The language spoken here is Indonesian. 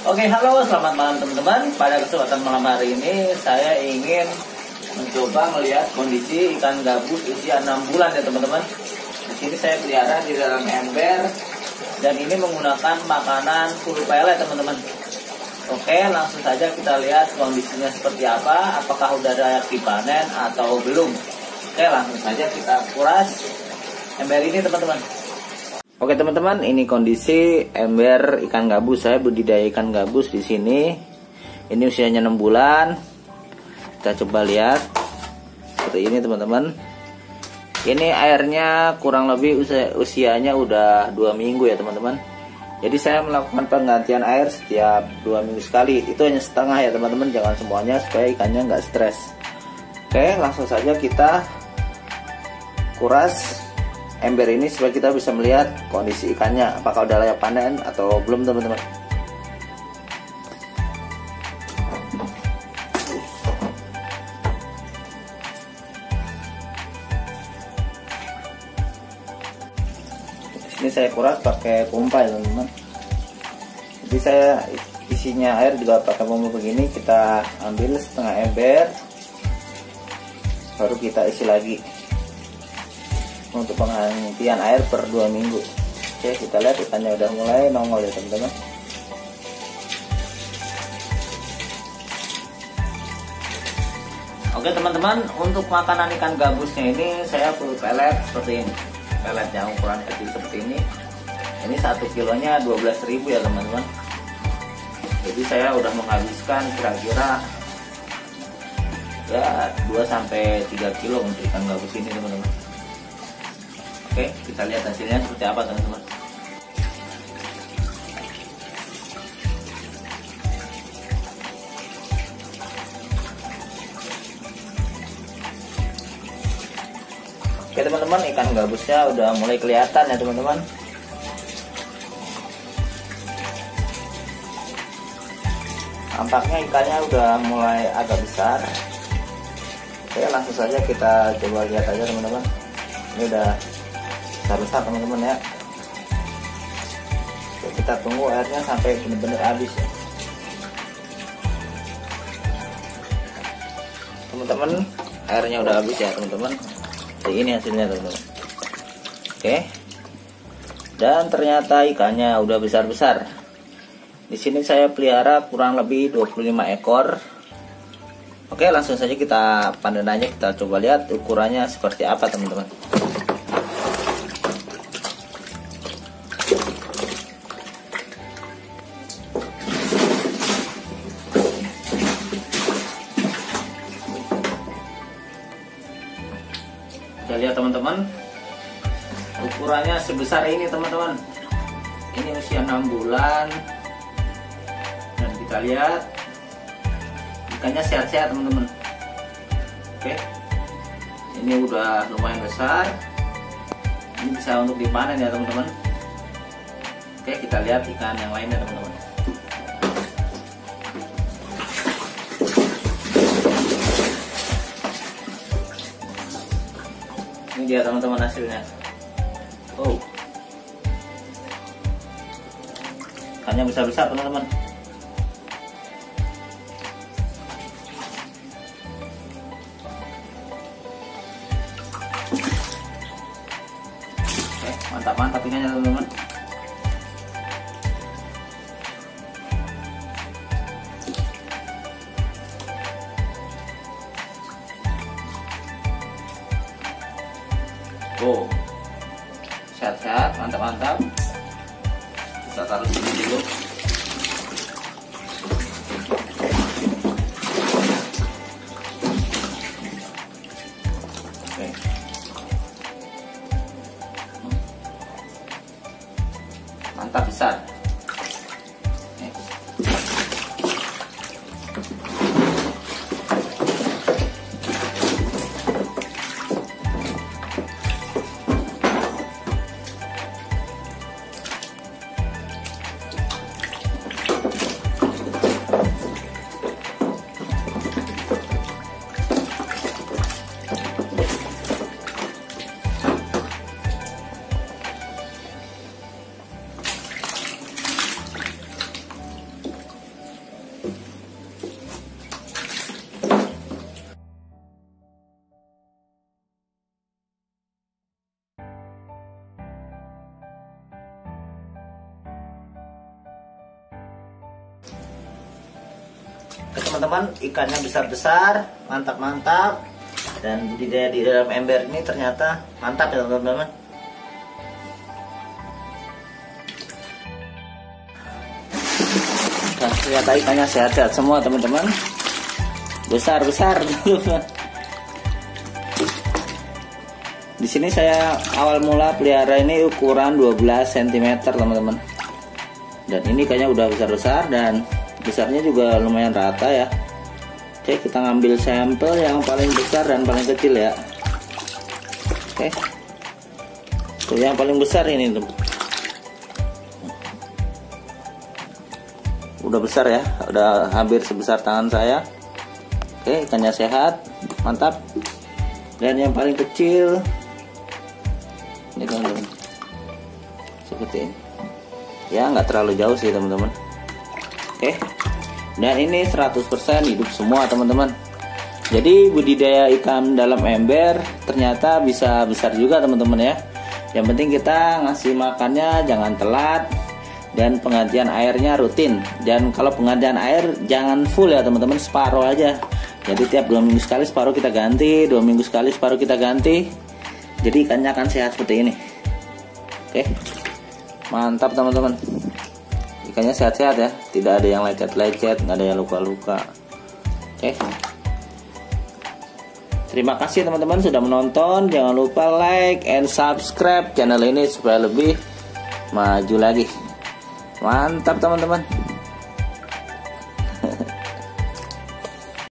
Oke, halo, selamat malam teman-teman. Pada kesempatan malam hari ini saya ingin mencoba melihat kondisi ikan gabus usia 6 bulan ya teman-teman. Di sini saya pelihara di dalam ember dan ini menggunakan makanan full pellet teman-teman. Oke, langsung saja kita lihat kondisinya seperti apa. Apakah udah layak dipanen atau belum? Oke, langsung saja kita kuras ember ini teman-teman. Oke teman-teman, ini kondisi ember ikan gabus. Saya budidaya ikan gabus di sini. Ini usianya 6 bulan. Kita coba lihat seperti ini teman-teman. Ini airnya kurang lebih usianya udah 2 minggu ya teman-teman. Jadi saya melakukan penggantian air setiap 2 minggu sekali. Itu hanya setengah ya teman-teman, jangan semuanya supaya ikannya nggak stres. Oke, langsung saja kita kuras ember ini supaya kita bisa melihat kondisi ikannya apakah udah layak panen atau belum teman-teman. Ini saya kuras pakai pompa ya teman-teman. Jadi saya isinya air juga pakai pompa begini. Kita ambil setengah ember, baru kita isi lagi untuk penggantian air per 2 minggu. Oke, kita lihat ikannya udah mulai nongol ya teman-teman. Oke teman-teman, untuk makanan ikan gabusnya ini saya full pellet seperti ini. Pellet yang ukuran kecil seperti ini. Ini 1 kilonya 12.000 ya teman-teman. Jadi saya udah menghabiskan kira-kira ya 2-3 kilo untuk ikan gabus ini teman-teman. Oke, kita lihat hasilnya seperti apa teman-teman. Oke teman-teman, ikan gabusnya udah mulai kelihatan ya teman-teman. Tampaknya ikannya udah mulai agak besar. Oke, langsung saja kita coba lihat aja teman-teman. Ini udah besar teman-teman ya. Oke, kita tunggu airnya sampai benar-benar habis ya. Teman-teman, airnya udah habis ya teman-teman. Ini hasilnya teman-teman. Oke. Dan ternyata ikannya udah besar-besar. Di sini saya pelihara kurang lebih 25 ekor. Oke, langsung saja kita panen aja, kita coba lihat ukurannya seperti apa teman-teman. Kita lihat teman-teman, ukurannya sebesar ini teman-teman. Ini usia 6 bulan. Dan kita lihat ikannya sehat-sehat teman-teman. Oke, ini udah lumayan besar. Ini bisa untuk dipanen ya teman-teman. Oke, kita lihat ikan yang lainnya teman-teman. Ini dia teman-teman hasilnya. Oh, ikannya besar-besar teman-teman. Oke, mantap-mantap ikannya teman-teman. Oh, sehat-sehat, mantap-mantap. Kita taruh sini dulu. Oke. Mantap, besar. Teman-teman, ikannya besar-besar, mantap-mantap, dan budidaya di dalam ember ini ternyata mantap ya teman-teman. Nah, ternyata ikannya sehat-sehat semua teman-teman, besar-besar. Di sini saya awal mula pelihara ini ukuran 12 cm teman-teman, dan ini kayaknya udah besar-besar dan besarnya juga lumayan rata ya. Oke, kita ngambil sampel yang paling besar dan paling kecil ya. Oke, tuh yang paling besar ini tuh, udah besar ya, udah hampir sebesar tangan saya. Oke, ikannya sehat, mantap. Dan yang paling kecil ini teman-teman, seperti ini ya, nggak terlalu jauh sih teman-teman. Oke, dan ini 100% hidup semua teman-teman. Jadi budidaya ikan dalam ember ternyata bisa besar juga teman-teman ya. Yang penting kita ngasih makannya jangan telat, dan penggantian airnya rutin. Dan kalau penggantian air jangan full ya teman-teman, separuh aja. Jadi tiap 2 minggu sekali separuh kita ganti, 2 minggu sekali separuh kita ganti. Jadi ikannya akan sehat seperti ini. Oke, mantap teman-teman. Ikannya sehat-sehat ya, tidak ada yang lecet-lecet, nggak ada yang luka-luka. Oke, terima kasih teman-teman sudah menonton. Jangan lupa like and subscribe channel ini supaya lebih maju lagi. Mantap teman-teman.